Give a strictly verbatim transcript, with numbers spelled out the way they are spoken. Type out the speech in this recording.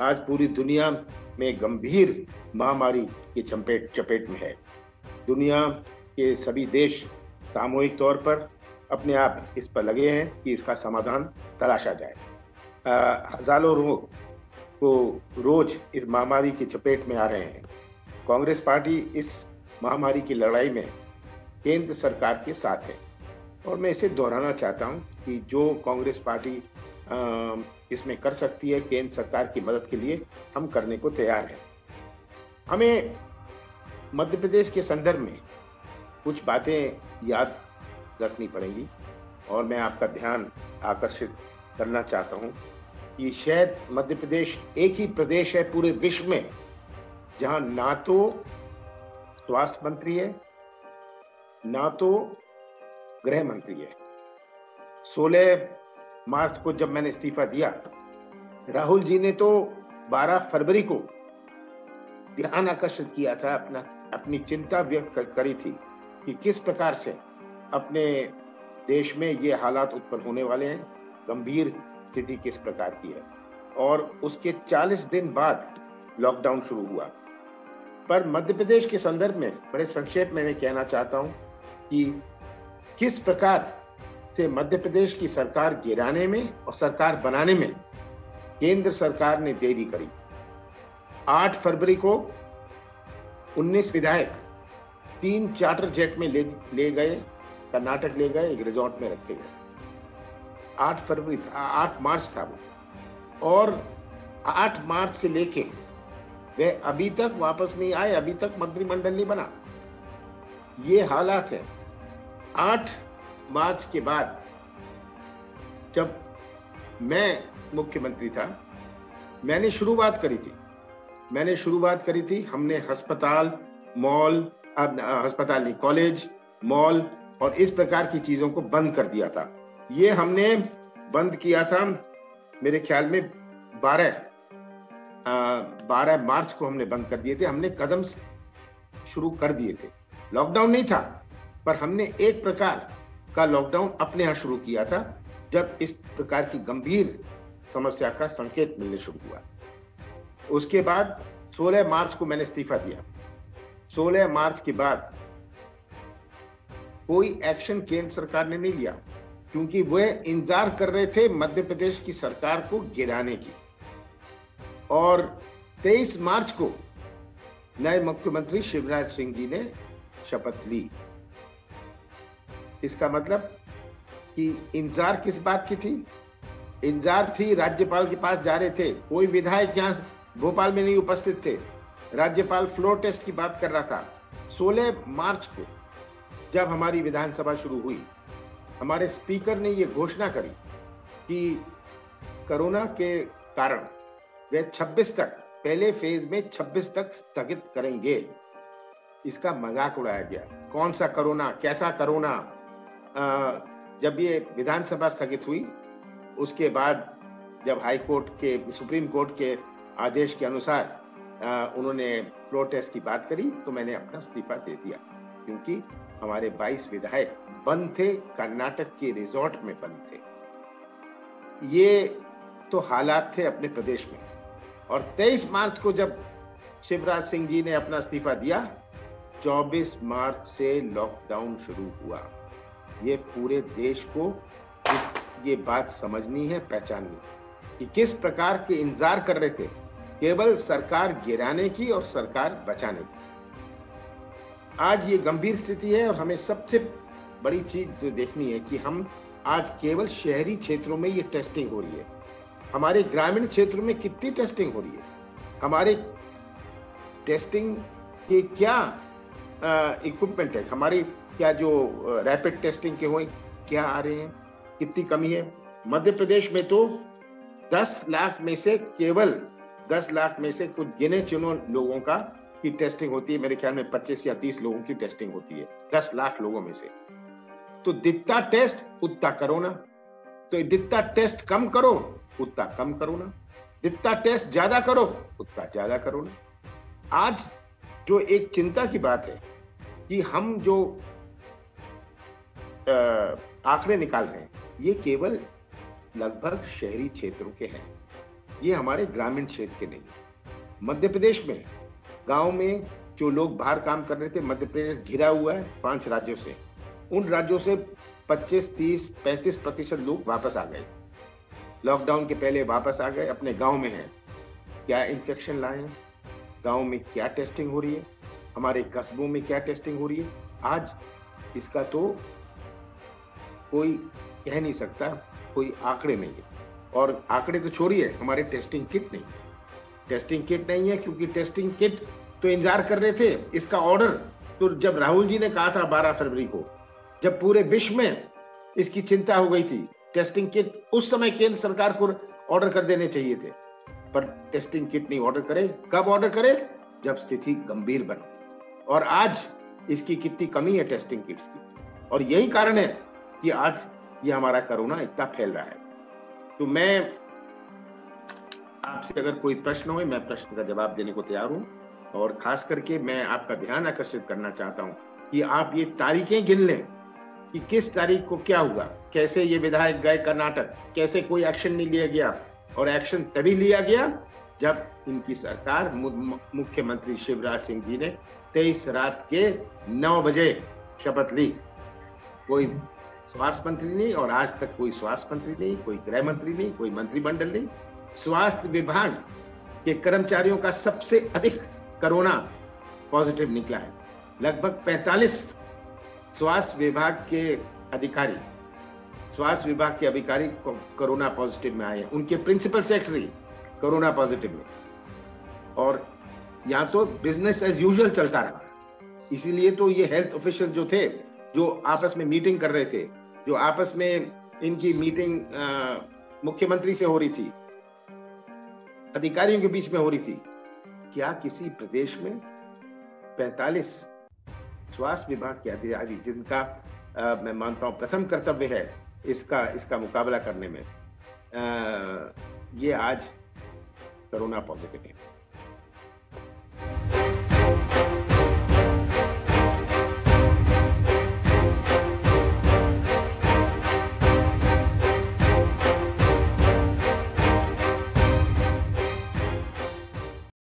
आज पूरी दुनिया में गंभीर महामारी की चपेट चपेट में है। दुनिया के सभी देश सामूहिक तौर पर अपने आप इस पर लगे हैं कि इसका समाधान तलाशा जाए। अ, हजारों लोग को रोज इस महामारी की चपेट में आ रहे हैं। कांग्रेस पार्टी इस महामारी की लड़ाई में केंद्र सरकार के साथ है और मैं इसे दोहराना चाहता हूं कि जो कांग्रेस पार्टी अ, इसमें कर सकती है केंद्र सरकार की मदद के लिए हम करने को तैयार हैं। हमें मध्य प्रदेश के संदर्भ में कुछ बातें याद रखनी पड़ेंगी और मैं आपका ध्यान आकर्षित करना चाहता हूं कि शायद मध्य प्रदेश एक ही प्रदेश है पूरे विश्व में जहां ना तो स्वास्थ्य मंत्री है ना तो गृह मंत्री है। सोलह मार्च को जब मैंने इस्तीफा दिया, राहुल जी ने तो बारह फरवरी को ध्यान आकर्षित किया था, अपना अपनी चिंता व्यक्त करी थी कि किस प्रकार से अपने देश में ये हालात उत्पन्न होने वाले हैं, गंभीर स्थिति किस प्रकार की है। और उसके चालीस दिन बाद लॉकडाउन शुरू हुआ। पर मध्य प्रदेश के संदर्भ में बड़े संक्षेप में मैं कहना चाहता हूं कि किस प्रकार से मध्य प्रदेश की सरकार गिराने में और सरकार बनाने में केंद्र सरकार ने देरी करी। आठ फरवरी को उन्नीस विधायक तीन चार्टर जेट में ले ले गए, कर्नाटक ले गए, एक रिजॉर्ट में रखे गए। आठ फरवरी था, आठ मार्च था वो, और आठ मार्च से लेके वे अभी तक वापस नहीं आए, अभी तक मंत्रिमंडल नहीं बना। ये हालात है। आठ मार्च के बाद जब मैं मुख्यमंत्री था, मैंने शुरुआत करी थी मैंने शुरुआत करी थी हमने अस्पताल, मॉल, अब अस्पताल नहीं, कॉलेज, मॉल और इस प्रकार की चीजों को बंद कर दिया था। ये हमने बंद किया था मेरे ख्याल में बारह बारह मार्च को हमने बंद कर दिए थे। हमने कदम शुरू कर दिए थे। लॉकडाउन नहीं था, पर हमने एक प्रकार का लॉकडाउन अपने यहां शुरू किया था जब इस प्रकार की गंभीर समस्या का संकेत मिलने शुरू हुआ। उसके बाद सोलह मार्च को मैंने इस्तीफा दिया। सोलह मार्च के बाद कोई एक्शन केंद्र सरकार ने नहीं लिया क्योंकि वह इंतजार कर रहे थे मध्य प्रदेश की सरकार को गिराने की। और तेईस मार्च को नए मुख्यमंत्री शिवराज सिंह जी ने शपथ ली। इसका मतलब कि इंतजार किस बात की थी? इंतजार थी, राज्यपाल के पास जा रहे थे, कोई विधायक यहां भोपाल में नहीं उपस्थित थे, राज्यपाल फ्लोर टेस्ट की बात कर रहा था। सोलह मार्च को जब हमारी विधानसभा शुरू हुई, हमारे स्पीकर ने यह घोषणा करी कि कोरोना के कारण वे छब्बीस तक, पहले फेज में छब्बीस तक स्थगित करेंगे। इसका मजाक उड़ाया गया। कौन सा कोरोना, कैसा कोरोना? जब ये विधानसभा स्थगित हुई, उसके बाद जब हाई कोर्ट के, सुप्रीम कोर्ट के आदेश के अनुसार उन्होंने फ्लोर टेस्ट की बात करी, तो मैंने अपना इस्तीफा दे दिया क्योंकि हमारे बाईस विधायक बंद थे, कर्नाटक के रिजॉर्ट में बंद थे। ये तो हालात थे अपने प्रदेश में। और तेईस मार्च को जब शिवराज सिंह जी ने अपना इस्तीफा दिया, चौबीस मार्च से लॉकडाउन शुरू हुआ। ये पूरे देश को इस ये बात समझनी है, पहचाननी है कि किस प्रकार के इंतजार कर रहे थे केवल सरकार गिराने की और सरकार बचाने की। आज ये गंभीर स्थिति है और हमें सबसे बड़ी चीज जो देखनी है कि हम आज केवल शहरी क्षेत्रों में ये टेस्टिंग हो रही है। हमारे ग्रामीण क्षेत्रों में कितनी टेस्टिंग हो रही है? हमारे टेस्टिंग के क्या इक्विपमेंट है? हमारी क्या जो रैपिड टेस्टिंग के हुए क्या आ रहे हैं? कितनी कमी है? मध्य प्रदेश में तो दस लाख में से केवल दस लाख में से कुछ गिने चुने लोगों का की टेस्टिंग होती है। मेरे ख्याल में पच्चीस या तीस लोगों की टेस्टिंग होती है दस लाख लोगों में से। तो जितना टेस्ट उतना करो ना, तो जितना टेस्ट कम करो उतना कम करो ना, जितना टेस्ट ज्यादा करो उतना ज्यादा करो ना। आज जो एक चिंता की बात है कि हम जो आंकड़े निकाल रहे हैं, ये केवल लगभग शहरी क्षेत्रों के हैं। ये हमारे ग्रामीण क्षेत्र के नहीं है। मध्य प्रदेश में गांव में जो लोग बाहर काम कर रहे थे, मध्य प्रदेश घिरा हुआ है पांच राज्यों से, उन राज्यों से पच्चीस, तीस, पैंतीस प्रतिशत लोग वापस आ गए, लॉकडाउन के पहले वापस आ गए, अपने गांव में हैं। क्या इन्फेक्शन लाए हैं, गांव में क्या टेस्टिंग हो रही है, हमारे कस्बों में क्या टेस्टिंग हो रही है, आज इसका तो कोई कह नहीं सकता, कोई आंकड़े नहीं है। और आंकड़े तो छोड़िए, हमारे टेस्टिंग किट नहीं है। टेस्टिंग किट नहीं है क्योंकि टेस्टिंग किट तो इंतजार कर रहे थे इसका ऑर्डर, तो जब राहुल जी ने कहा था बारह फरवरी को, जब पूरे विश्व में इसकी चिंता हो गई थी, टेस्टिंग किट उस समय केंद्र सरकार को ऑर्डर कर देने चाहिए थे, पर टेस्टिंग किट नहीं ऑर्डर करे। कब ऑर्डर करे? जब स्थिति गंभीर बन गई। और आज इसकी कितनी कमी है टेस्टिंग किट्स की, और यही कारण है कि आज ये हमारा कोरोना इतना फैल रहा है। तो मैं आपसे अगर कोई प्रश्न हो, मैं प्रश्न का जवाब देने को तैयार हूं। और खास करके मैं आपका ध्यान आकर्षित करना चाहता हूं कि आप ये तारीखें गिन लें कि किस तारीख को क्या हुआ, कैसे ये विधायक गए कर्नाटक, कैसे कोई एक्शन नहीं लिया गया। और एक्शन तभी लिया गया जब इनकी सरकार, मुख्यमंत्री शिवराज सिंह जी ने तेईस रात के नौ बजे शपथ ली। कोई स्वास्थ्य मंत्री नहीं, और आज तक कोई स्वास्थ्य मंत्री नहीं, कोई गृह मंत्री नहीं, कोई मंत्रिमंडल नहीं। स्वास्थ्य विभाग के कर्मचारियों का सबसे अधिक कोरोना पॉजिटिव निकला है। लगभग पैंतालीस स्वास्थ्य विभाग के अधिकारी स्वास्थ्य विभाग के अधिकारी कोरोना पॉजिटिव में आए हैं, उनके प्रिंसिपल सेक्रेटरी कोरोना पॉजिटिव में। और यहाँ तो बिजनेस एज यूजुअल चलता रहा। इसीलिए तो ये हेल्थ ऑफिशियल जो थे, जो आपस में मीटिंग कर रहे थे, जो आपस में इनकी मीटिंग मुख्यमंत्री से हो रही थी, अधिकारियों के बीच में हो रही थी, क्या किसी प्रदेश में पैंतालीस स्वास्थ्य विभाग के अधिकारी, जिनका आ, मैं मानता हूं प्रथम कर्तव्य है इसका इसका मुकाबला करने में, आ, ये आज कोरोना पॉजिटिव है।